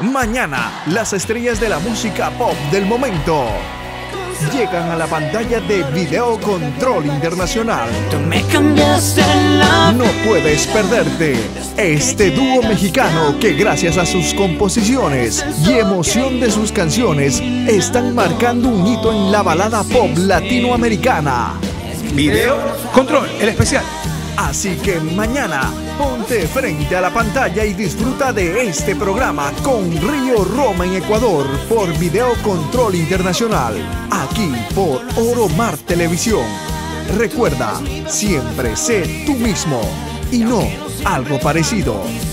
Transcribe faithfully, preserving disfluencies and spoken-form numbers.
Mañana, las estrellas de la música pop del momento llegan a la pantalla de Video Control Internacional. Tú me cambiaste la... No puedes perderte este dúo mexicano que, gracias a sus composiciones y emoción de sus canciones, están marcando un hito en la balada pop latinoamericana. Video Control, el especial. Así que mañana ponte frente a la pantalla y disfruta de este programa con Río Roma en Ecuador por Video Control Internacional, aquí por Oro Mar Televisión. Recuerda, siempre sé tú mismo y no algo parecido.